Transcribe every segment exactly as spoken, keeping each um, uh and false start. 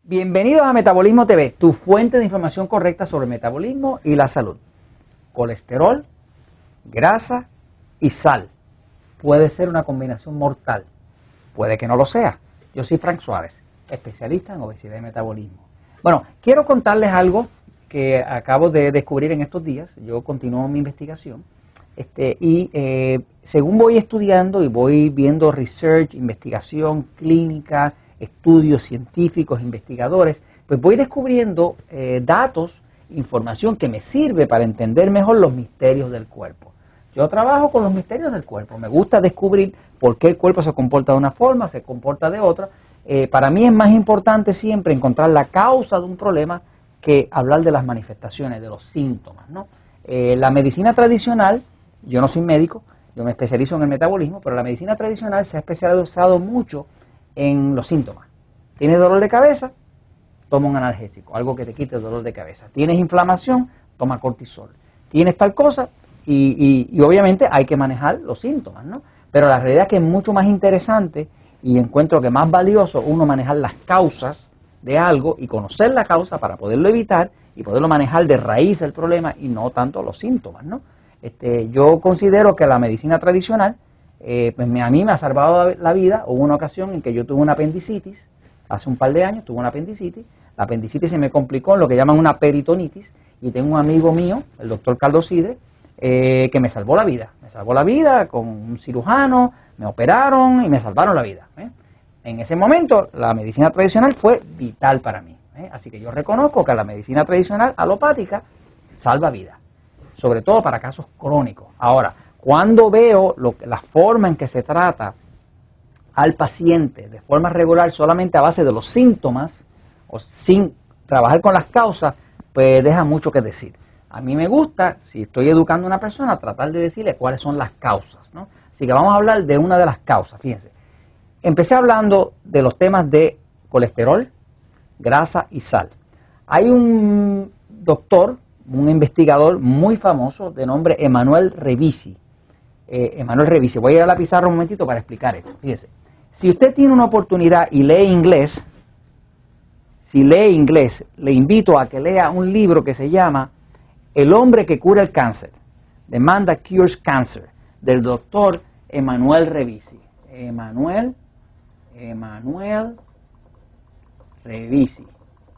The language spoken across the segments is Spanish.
Bienvenidos a Metabolismo T V, tu fuente de información correcta sobre el metabolismo y la salud. Colesterol, grasa y sal. Puede ser una combinación mortal, puede que no lo sea. Yo soy Frank Suárez, especialista en obesidad y metabolismo. Bueno, quiero contarles algo que acabo de descubrir en estos días. Yo continúo mi investigación este, y eh, según voy estudiando y voy viendo research, investigación clínica, estudios científicos, investigadores, pues voy descubriendo eh, datos, información que me sirve para entender mejor los misterios del cuerpo. Yo trabajo con los misterios del cuerpo, me gusta descubrir por qué el cuerpo se comporta de una forma, se comporta de otra. Eh, para mí es más importante siempre encontrar la causa de un problema que hablar de las manifestaciones, de los síntomas, ¿no? Eh, la medicina tradicional, yo no soy médico, yo me especializo en el metabolismo, pero la medicina tradicional se ha especializado mucho en los síntomas. ¿Tienes dolor de cabeza? Toma un analgésico, algo que te quite el dolor de cabeza. ¿Tienes inflamación? Toma cortisol. ¿Tienes tal cosa? Y, y, y obviamente hay que manejar los síntomas, ¿no? Pero la realidad es que es mucho más interesante y encuentro que más valioso uno manejar las causas de algo y conocer la causa para poderlo evitar y poderlo manejar de raíz el problema y no tanto los síntomas, ¿no? Este, yo considero que la medicina tradicional Eh, pues a mí me ha salvado la vida. Hubo una ocasión en que yo tuve una apendicitis, hace un par de años tuve una apendicitis, la apendicitis se me complicó en lo que llaman una peritonitis, y tengo un amigo mío, el doctor Carlos Sidre, eh, que me salvó la vida, me salvó la vida con un cirujano, me operaron y me salvaron la vida, ¿eh? En ese momento la medicina tradicional fue vital para mí, ¿eh? Así que yo reconozco que la medicina tradicional alopática salva vida, sobre todo para casos crónicos. Ahora, cuando veo lo, la forma en que se trata al paciente de forma regular solamente a base de los síntomas o sin trabajar con las causas, pues deja mucho que decir. A mí me gusta, si estoy educando a una persona, tratar de decirle cuáles son las causas, ¿no? Así que vamos a hablar de una de las causas. Fíjense, empecé hablando de los temas de colesterol, grasa y sal. Hay un doctor, un investigador muy famoso de nombre Emanuel Revisi. Eh, Emanuel Revisi. Voy a ir a la pizarra un momentito para explicar esto. Fíjese, si usted tiene una oportunidad y lee inglés, si lee inglés, le invito a que lea un libro que se llama El hombre que cura el cáncer, The Man That Cures Cancer, del doctor Emanuel Revisi. Emanuel, Emanuel Revisi.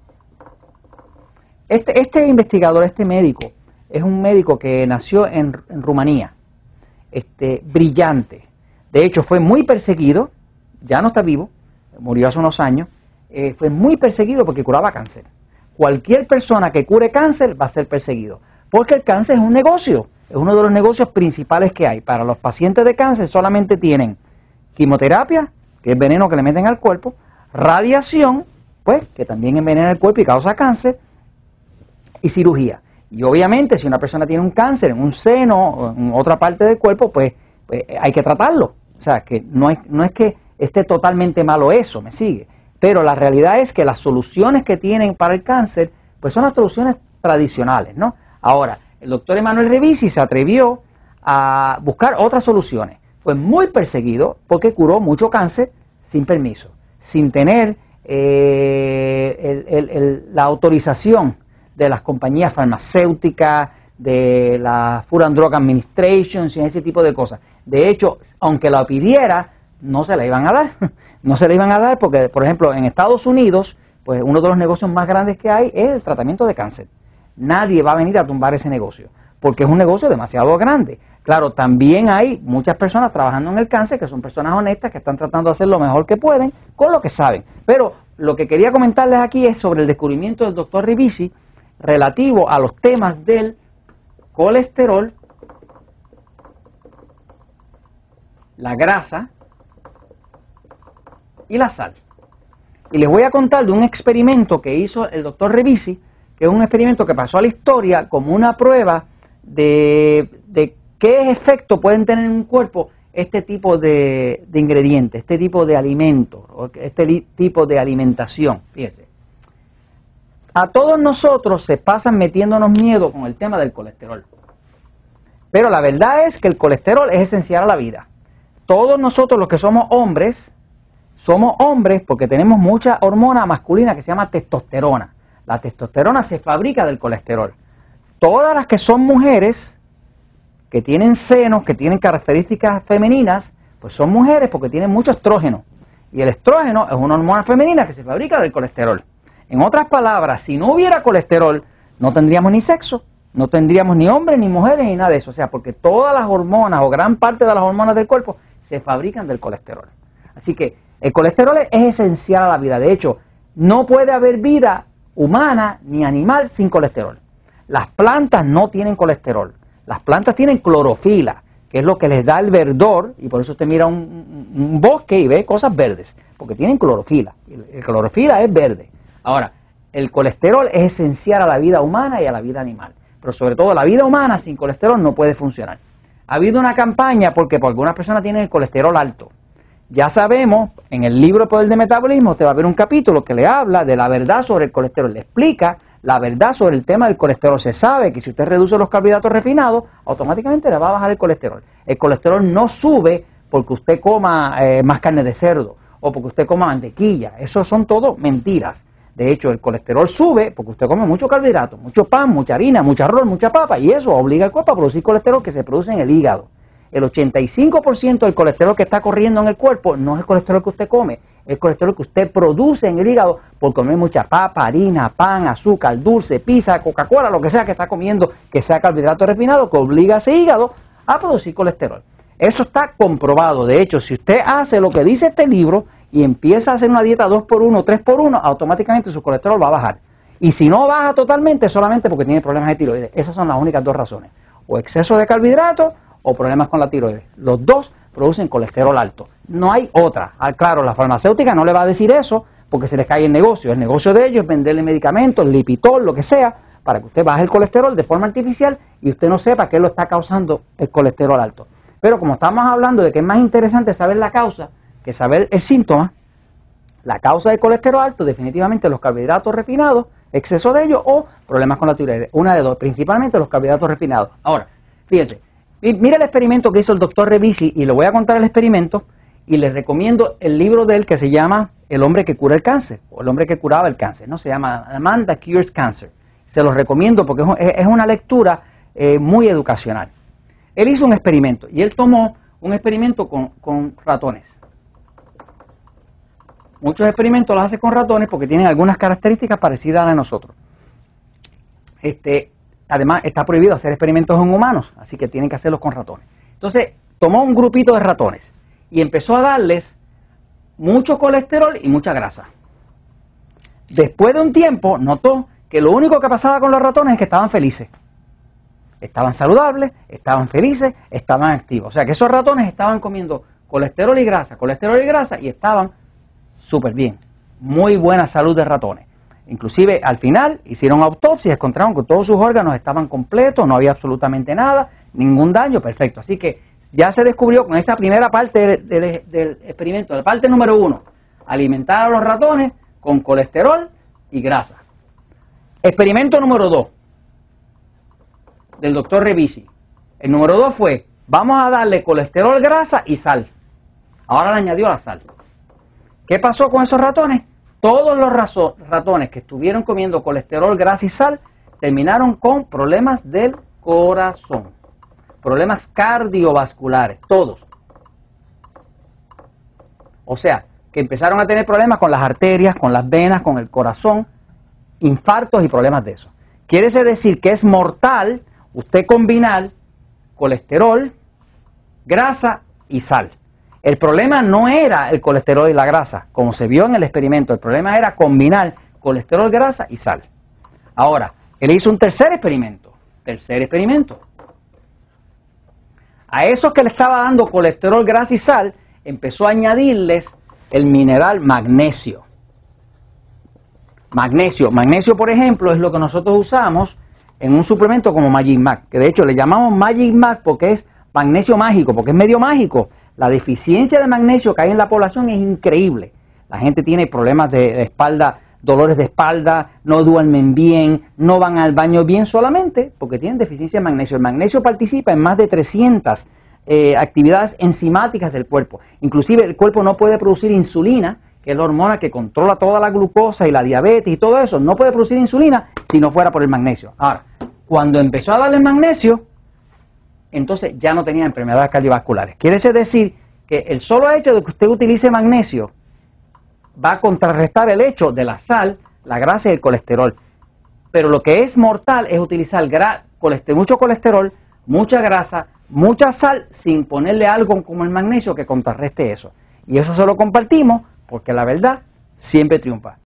Este, este investigador, este médico, es un médico que nació en, en Rumanía. Este, brillante. De hecho, fue muy perseguido, ya no está vivo, murió hace unos años, eh, fue muy perseguido porque curaba cáncer. Cualquier persona que cure cáncer va a ser perseguido, porque el cáncer es un negocio, es uno de los negocios principales que hay. Para los pacientes de cáncer solamente tienen quimioterapia, que es veneno que le meten al cuerpo, radiación, pues, que también envenena el cuerpo y causa cáncer, y cirugía. Y obviamente si una persona tiene un cáncer en un seno o en otra parte del cuerpo, pues, pues hay que tratarlo. O sea, que no, hay, no es que esté totalmente malo eso, me sigue. Pero la realidad es que las soluciones que tienen para el cáncer, pues son las soluciones tradicionales, ¿no? Ahora, el doctor Emanuel Revisi se atrevió a buscar otras soluciones. Fue muy perseguido porque curó mucho cáncer sin permiso, sin tener eh, el, el, el, la autorización de las compañías farmacéuticas, de la Food and Drug Administration, y ese tipo de cosas. De hecho, aunque la pidiera, no se la iban a dar. No se la iban a dar porque, por ejemplo, en Estados Unidos, pues uno de los negocios más grandes que hay es el tratamiento de cáncer. Nadie va a venir a tumbar ese negocio, porque es un negocio demasiado grande. Claro, también hay muchas personas trabajando en el cáncer que son personas honestas, que están tratando de hacer lo mejor que pueden con lo que saben. Pero lo que quería comentarles aquí es sobre el descubrimiento del doctor Revisi relativo a los temas del colesterol, la grasa y la sal. Y les voy a contar de un experimento que hizo el doctor Revisi, que es un experimento que pasó a la historia como una prueba de, de qué efecto pueden tener en un cuerpo este tipo de, de ingredientes, este tipo de alimentos, este tipo de alimentación. Fíjense. A todos nosotros se pasan metiéndonos miedo con el tema del colesterol. Pero la verdad es que el colesterol es esencial a la vida. Todos nosotros los que somos hombres somos hombres porque tenemos mucha hormona masculina que se llama testosterona. La testosterona se fabrica del colesterol. Todas las que son mujeres, que tienen senos, que tienen características femeninas, pues son mujeres porque tienen mucho estrógeno. Y el estrógeno es una hormona femenina que se fabrica del colesterol. En otras palabras, si no hubiera colesterol, no tendríamos ni sexo, no tendríamos ni hombres, ni mujeres, ni nada de eso. O sea, porque todas las hormonas o gran parte de las hormonas del cuerpo se fabrican del colesterol. Así que el colesterol es esencial a la vida. De hecho, no puede haber vida humana ni animal sin colesterol. Las plantas no tienen colesterol. Las plantas tienen clorofila, que es lo que les da el verdor, y por eso usted mira un, un bosque y ve cosas verdes, porque tienen clorofila. El clorofila es verde. Ahora, el colesterol es esencial a la vida humana y a la vida animal, pero sobre todo la vida humana sin colesterol no puede funcionar. Ha habido una campaña porque por algunas personas tienen el colesterol alto. Ya sabemos, en el libro El Poder del Metabolismo, usted va a ver un capítulo que le habla de la verdad sobre el colesterol, le explica la verdad sobre el tema del colesterol. Se sabe que si usted reduce los carbohidratos refinados, automáticamente le va a bajar el colesterol. El colesterol no sube porque usted coma eh, más carne de cerdo o porque usted coma mantequilla. Eso son todo mentiras. De hecho, el colesterol sube porque usted come mucho carbohidrato, mucho pan, mucha harina, mucho arroz, mucha papa, y eso obliga al cuerpo a producir colesterol que se produce en el hígado. El ochenta y cinco por ciento del colesterol que está corriendo en el cuerpo no es el colesterol que usted come, es el colesterol que usted produce en el hígado por comer mucha papa, harina, pan, azúcar, dulce, pizza, Coca-Cola, lo que sea que está comiendo, que sea carbohidrato refinado, que obliga a ese hígado a producir colesterol. Eso está comprobado. De hecho, si usted hace lo que dice este libro y empieza a hacer una dieta dos por uno, tres por uno, automáticamente su colesterol va a bajar. Y si no baja totalmente, solamente porque tiene problemas de tiroides. Esas son las únicas dos razones. O exceso de carbohidratos o problemas con la tiroides. Los dos producen colesterol alto. No hay otra. Ah, claro, la farmacéutica no le va a decir eso porque se les cae el negocio. El negocio de ellos es venderle medicamentos, Lipitor, lo que sea, para que usted baje el colesterol de forma artificial y usted no sepa qué lo está causando el colesterol alto. Pero como estamos hablando de que es más interesante saber la causa que saber el síntoma, la causa del colesterol alto, definitivamente los carbohidratos refinados, exceso de ellos o problemas con la tiroides. Una de dos, principalmente los carbohidratos refinados. Ahora, fíjense, mira el experimento que hizo el doctor Revisi, y le voy a contar el experimento, y les recomiendo el libro de él que se llama El hombre que cura el cáncer, o El hombre que curaba el cáncer, ¿no? Se llama A Man That Cures Cancer. Se los recomiendo porque es una lectura eh, muy educacional. Él hizo un experimento, y él tomó un experimento con, con ratones. Muchos experimentos los hace con ratones porque tienen algunas características parecidas a las de nosotros. Este, además, está prohibido hacer experimentos en humanos, así que tienen que hacerlos con ratones. Entonces, tomó un grupito de ratones y empezó a darles mucho colesterol y mucha grasa. Después de un tiempo, notó que lo único que pasaba con los ratones es que estaban felices. Estaban saludables, estaban felices, estaban activos. O sea, que esos ratones estaban comiendo colesterol y grasa, colesterol y grasa, y estaban súper bien, muy buena salud de ratones. Inclusive al final hicieron autopsias, encontraron que todos sus órganos estaban completos, no había absolutamente nada, ningún daño, perfecto. Así que ya se descubrió con esa primera parte del, del, del experimento, la parte número uno, alimentar a los ratones con colesterol y grasa. Experimento número dos, del doctor Revisi. El número dos fue, vamos a darle colesterol, grasa y sal. Ahora le añadió la sal. ¿Qué pasó con esos ratones? Todos los ratones que estuvieron comiendo colesterol, grasa y sal terminaron con problemas del corazón, problemas cardiovasculares, todos. O sea, que empezaron a tener problemas con las arterias, con las venas, con el corazón, infartos y problemas de eso. Quiere decir que es mortal usted combinar colesterol, grasa y sal. El problema no era el colesterol y la grasa, como se vio en el experimento. El problema era combinar colesterol, grasa y sal. Ahora, él hizo un tercer experimento. Tercer experimento. A esos que le estaba dando colesterol, grasa y sal, empezó a añadirles el mineral magnesio. Magnesio. Magnesio, por ejemplo, es lo que nosotros usamos en un suplemento como Magic Mag, que de hecho le llamamos Magic Mag porque es magnesio mágico, porque es medio mágico. La deficiencia de magnesio que hay en la población es increíble. La gente tiene problemas de, de espalda, dolores de espalda, no duermen bien, no van al baño bien solamente porque tienen deficiencia de magnesio. El magnesio participa en más de trescientas eh, actividades enzimáticas del cuerpo. Inclusive el cuerpo no puede producir insulina, que es la hormona que controla toda la glucosa y la diabetes y todo eso. No puede producir insulina si no fuera por el magnesio. Ahora, cuando empezó a darle el magnesio, entonces ya no tenía enfermedades cardiovasculares. Quiere decir que el solo hecho de que usted utilice magnesio va a contrarrestar el hecho de la sal, la grasa y el colesterol. Pero lo que es mortal es utilizar gra colesterol, mucho colesterol, mucha grasa, mucha sal, sin ponerle algo como el magnesio que contrarreste eso. Y eso se lo compartimos porque la verdad siempre triunfa.